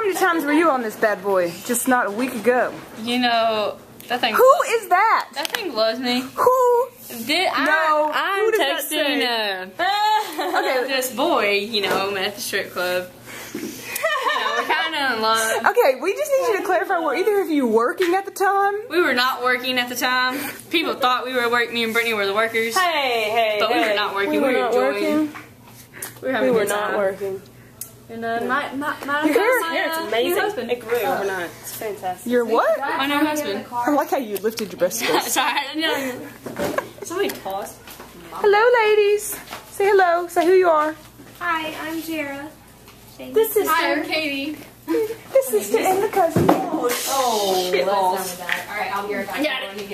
many times were you on this bad boy? Just not a week ago. You know, that thing. Who is that? That thing loves me. Who? I'm texting okay. this boy, you know, met at the strip club. You know, we're kind of in love. Okay, we just need you to clarify, were either of you working at the time? We were not working at the time. People thought we were working. Me and Brittany were the workers. Hey, but we were not working. We were not enjoying. We were not working. And my Your hair, it's amazing. new husband. It grew overnight. It's fantastic. Your what? My new husband. I like how you lifted your breasticles. Sorry, somebody paused. Hello, ladies. Say hello. Say who you are. Hi, I'm Jara. This is Hi, I'm Katie. the sister and the cousin. Oh, shit balls. Alright, I'll be right back. I got it.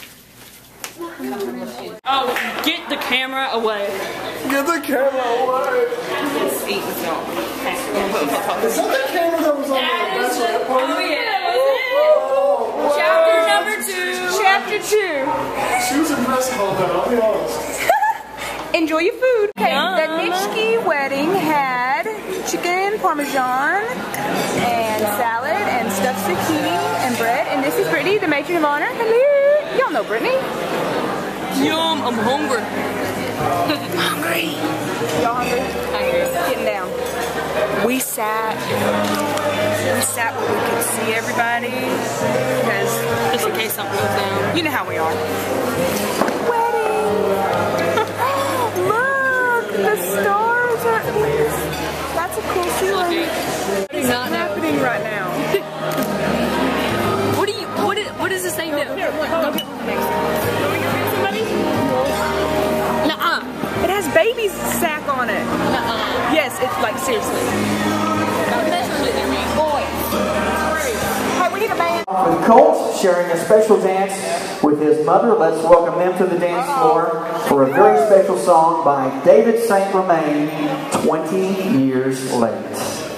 Oh, get the camera away. Get the camera away. It's sweet and salt. Is that the camera that was on the bachelorette party? Oh, yeah. Chapter number 2. Chapter 2. She was impressive on that, I'll be honest. Enjoy your food. Okay, the Nitschke wedding had chicken, parmesan, and salad, and stuffed zucchini, and bread. And this is Brittany, the matron of honor. Hello. Y'all know Brittany. Yum, I'm hungry. Hungry. Y'all hungry? Hungry. Getting down. We sat where we could see everybody, because Just in case something goes down. you know how we are. Wedding! Look! The stars are... That's a cool ceiling. What's happening right now? What does this thing do? Here, look, go get next. Nuh-uh. It has baby's sack on it. Nuh-uh. Yes, it's like seriously. Hey, we need a band. With Colts sharing a special dance with his mother. Let's welcome them to the dance floor for a very special song by David St. Romain, 20 Years Late.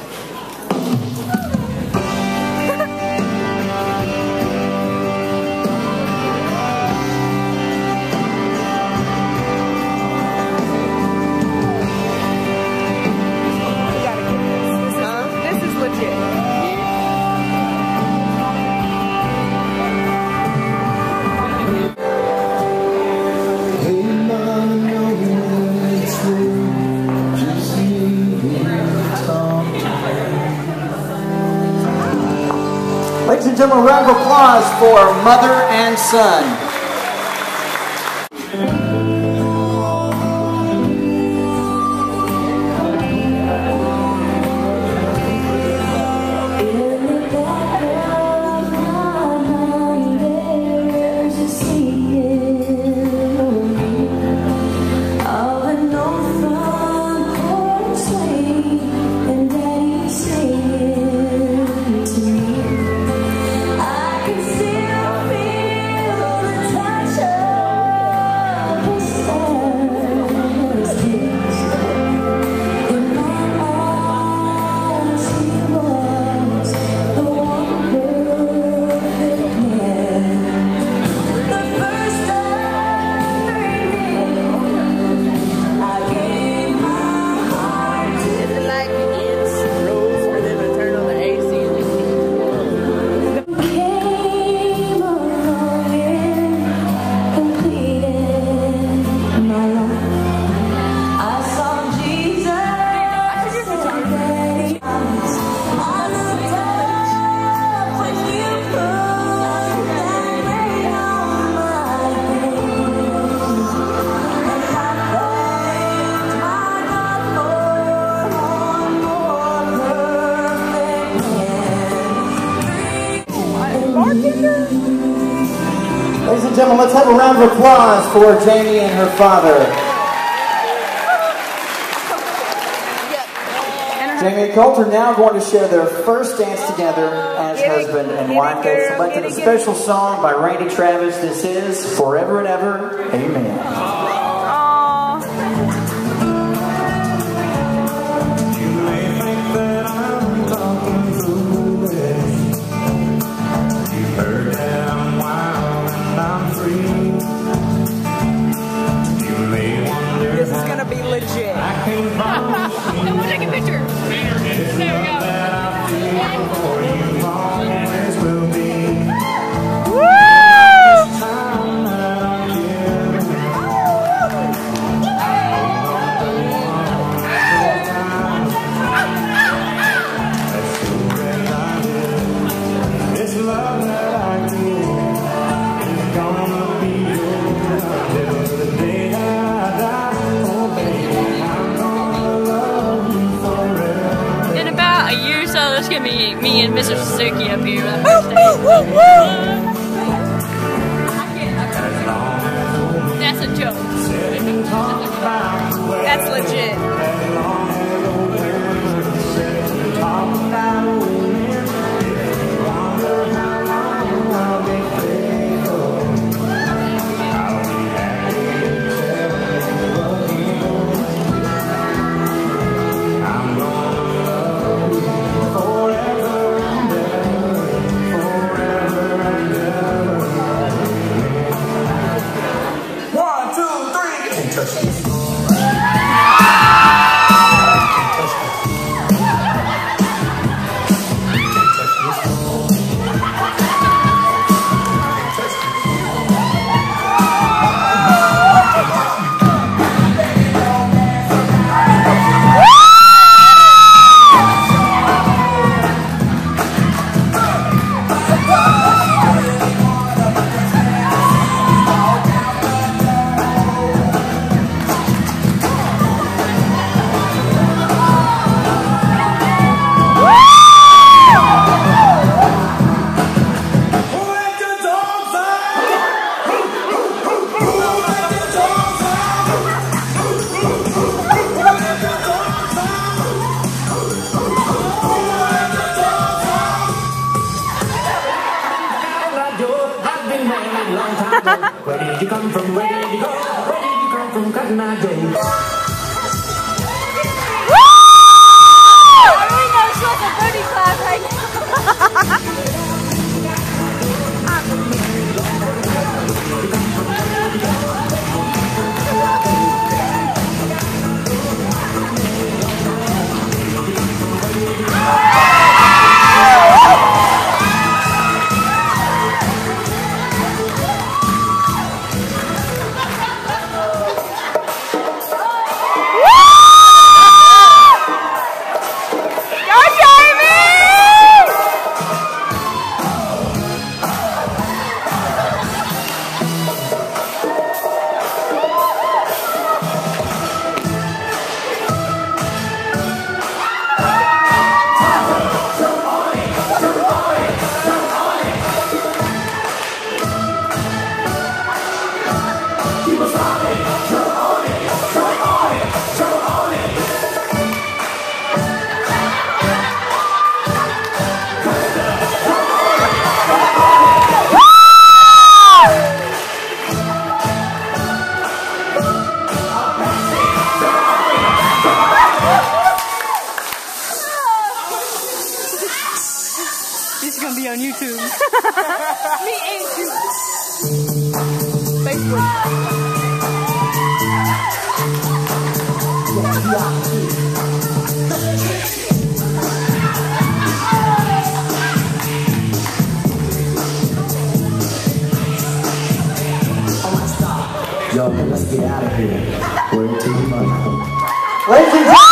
Ladies and gentlemen, a round of applause for mother and son. Ladies and gentlemen, let's have a round of applause for Jamie and her father. Jamie and Colt are now going to share their first dance together as husband and wife. They've selected a special song by Randy Travis. This is Forever and Ever, Amen. This is gonna be legit. I want to take a picture. There we go. a year or so, there's gonna be me and Mr. Suzuki up here on the first day. That's a joke. That's legit. Where did you come from? Where did you go? Where did you come from? Cotton Eye Joe. Everyone knows she has a booty clap right now. This is gonna be on YouTube. Me and you. Facebook. Yo, let's get out of here. Word to your mother. Ladies and gentlemen,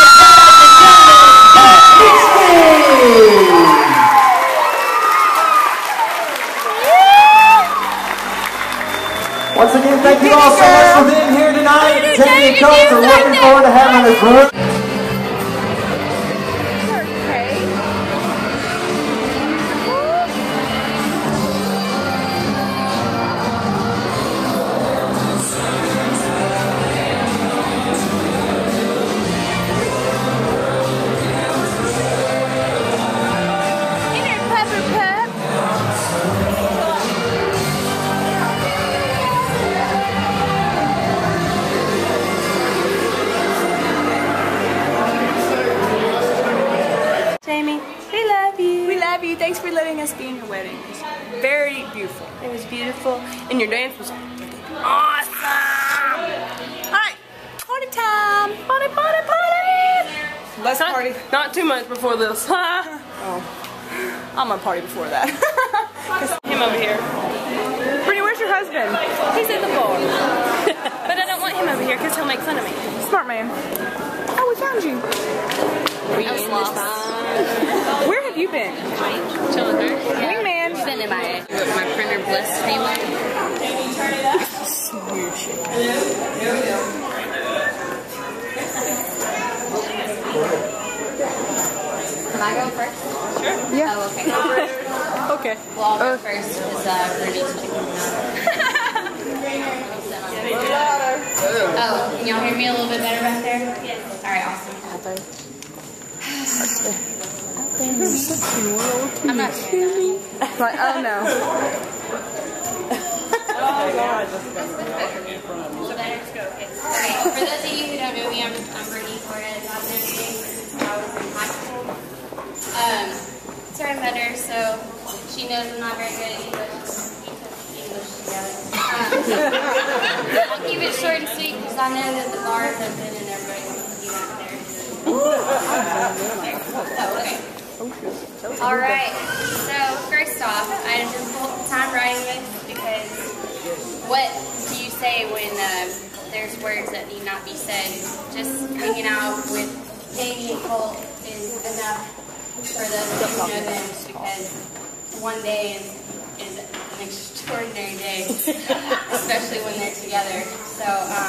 once again, thank you all so much for being here tonight. Jamie and Colts are looking forward to having this room. Jamie, we love you. We love you. Thanks for letting us be in your wedding. It was very beautiful. It was beautiful, and your dance was Awesome. Alright, party time. Party, party, party. Let's party. not too much before this. Oh, I'm gonna party before that. Him over here. Brittany, where's your husband? He's at the bar. But I don't want him over here because he'll make fun of me. Smart man. Oh, we found you. I was lost. Where have you been? Chilling her. Wingman. Sitting in my printer bliss table. Weird shit. I go first? Sure. Yeah. Oh, okay. Okay. Well, I'll go first because Brittany's picking me up. Oh, can y'all hear me a little bit better back there? Yes. All right, awesome. I'm not saying that. Like, oh no. Okay, for those of you who don't know me, I'm Brittany Torres. I've known Jamie since I was in high school. So I met her, so she knows I'm not very good at English. We took English together. I'll keep it short and sweet because I know that the bars have been and everybody wants to be out there. Oh, okay. Alright, so first off, I had a difficult time writing this because what do you say when there's words that need not be said? Just hanging out with Jamie and Colt is enough for those of you who know them because one day is an extraordinary day, especially when they're together. So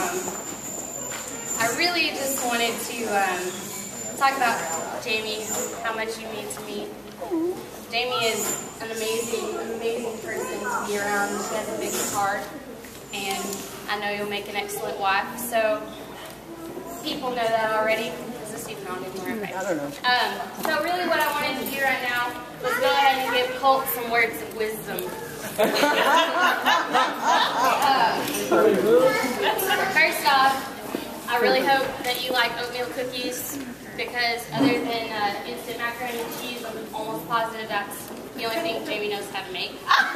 I really just wanted to talk about Jamie, how much you mean to me. Jamie is an amazing person to be around. She has a big heart, and I know you'll make an excellent wife. So people know that already. Is this even on anymore? Okay. I don't know. So really what I wanted to do right now was go ahead and give Colt some words of wisdom. First off, I really hope that you like oatmeal cookies because other than instant macaroni and cheese, I'm almost positive that's the only thing Jamie knows how to make.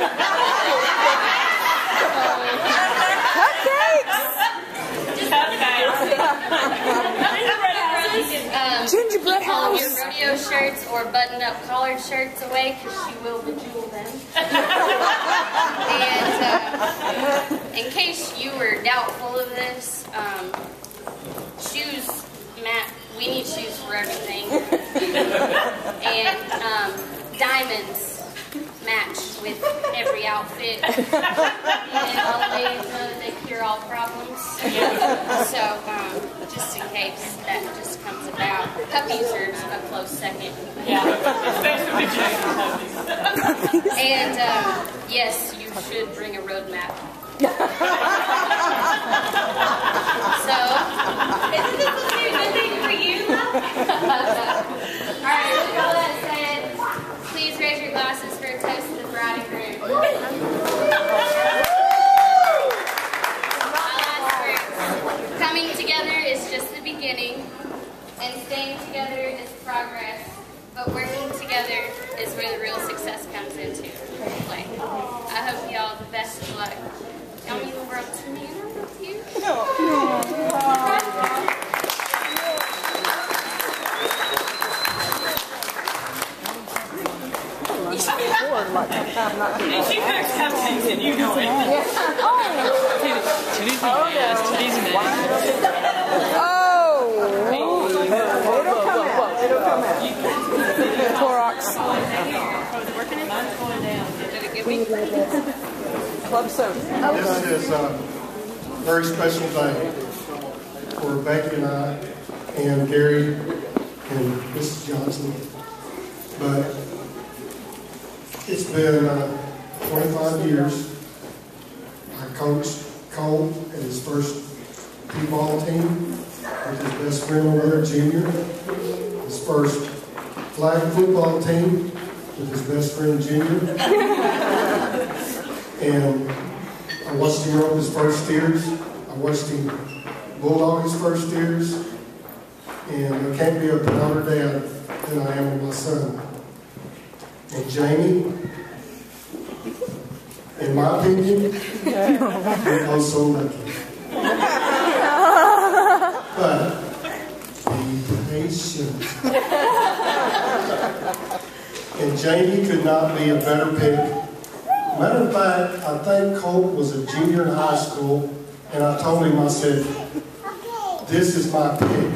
Gingerbread keep all of your house. rodeo shirts or buttoned-up collared shirts away because she will bejewel them. And in case you were doubtful of this, shoes, Matt, we need shoes for everything. And diamonds match with every outfit. And all the ladies know that they cure all problems. So, just in case that just comes about. Puppies are a close second. Yeah. And, yes, you should bring a roadmap. So, isn't this a good thing for you? Alright, with all that said, please raise your glasses for a toast to the bride and groom. My last words. Coming together is just the beginning, and staying together is progress, but working together is where the real success comes into play. I hope you all the best of luck. Y'all mean the world to me, and I love you. And she cooks cupcakes and you know it. Titties and ass, titties and ass. It'll come out. Clorox. Club soap. This is a very special day for Becky and I, and Gary, and Mrs. Johnson. But it's been 25 years. I coached Cole in his first P-ball team with his best friend over there, Junior. His first flag football team with his best friend, Junior. And I watched him rope his first steers. I watched him bulldog his first steers. And I can't be a prouder dad than I am with my son. And Jamie, in my opinion, you're also lucky. But be patient. And Jamie could not be a better pick. Matter of fact, I think Colt was a junior in high school, and I told him, I said, this is my pick.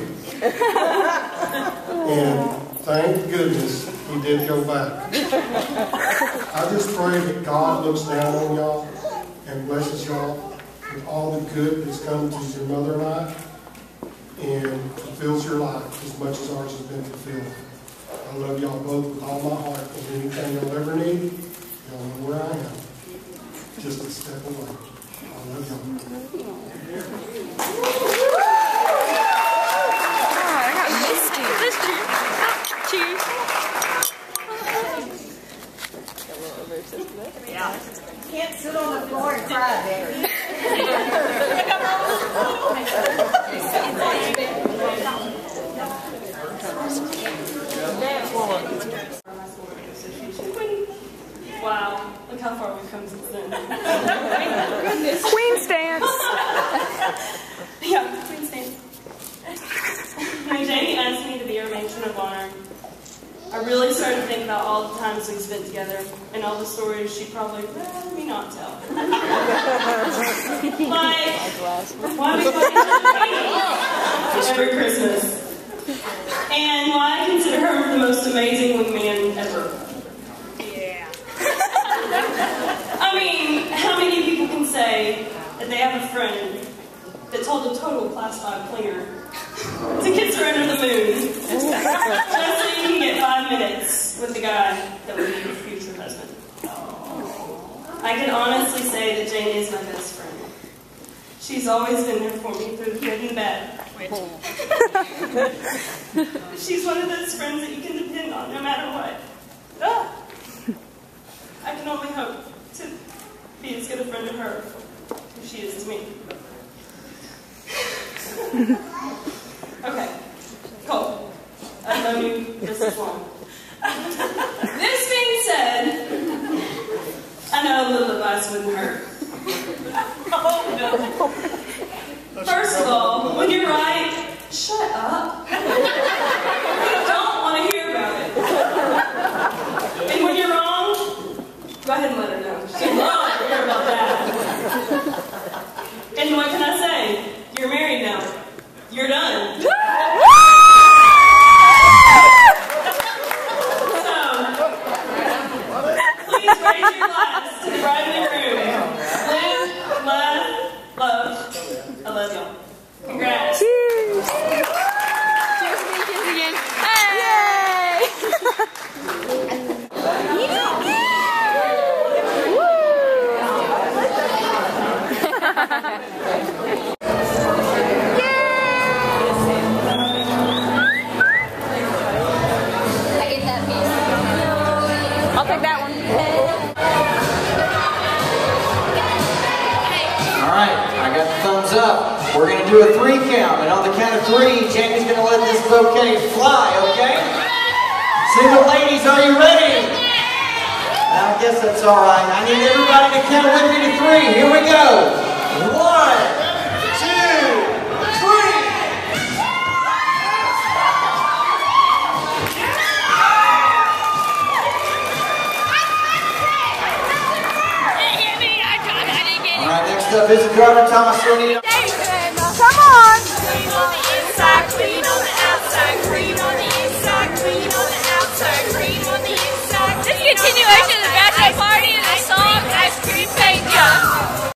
And thank goodness he did go back. I just pray that God looks down on y'all and blesses y'all with all the good that's come to your mother and I, and fulfills your life as much as ours has been fulfilled. I I love y'all both with all my heart, and anything y'all ever need, y'all know where I am. Just a step away. I love y'all. Oh, I got whiskey. Cheers. Yeah. Can't sit on the floor and cry, baby. Wow, look how far we've come since then. Queen stance. Yeah, Queen stance. When Jamie asked me to be her matron of honor, I really started to think about all the times we spent together and all the stories she'd probably let me not tell. Like, why we put each other every Christmas. And why I consider her the most amazing wingman ever. Yeah. I mean, how many people can say that they have a friend that told a total class 5 clinger to kiss her under the moon just so you can get 5 minutes with the guy that would be your future husband? I can honestly say that Jamie is my best friend. She's always been there for me through the good and the bad. She's one of those friends that you can depend on no matter what. Ah. I can only hope to be as good a friend to her as she is to me. Okay, Cole, I've known you just as long. This being said, I know a little advice wouldn't hurt. Oh no. First of all, when you're right, shut up. I don't want to hear about it. And when you're wrong, go ahead and let her know. She'd love to hear about that. And what can I say? You're married now. You're done. So, please raise your glass to the bride in the room. Live, laugh, love. I love y'all. Congrats. Cheers. Cheers to being kids again. Hey! I'll take that one. All right, I got the thumbs up. We're going to do a 3 count, and on the count of 3, Jamie's going to let this bouquet fly, okay? Single ladies, are you ready? I guess that's all right. I need everybody to count with me to 3. Here we go. 1, 2, 3. All right, next up is the driver, Thomas.